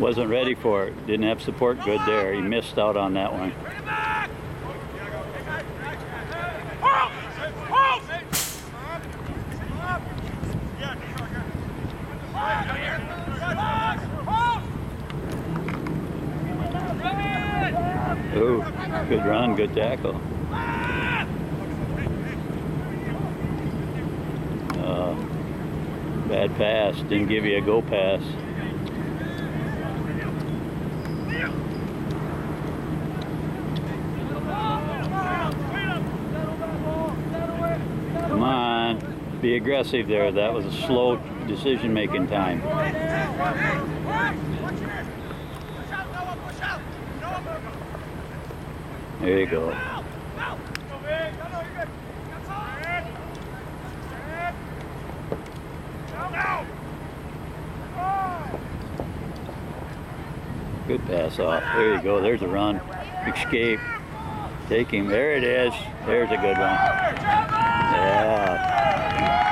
wasn't ready for it. Didn't have support good there. He missed out on that one. Ooh, good run, good tackle. Bad pass, didn't give you a go pass. Come on, be aggressive there. That was a slow decision-making time. There you go. Good pass off. There you go. There's a run. Escape. Take him. There it is. There's a good one. Yeah.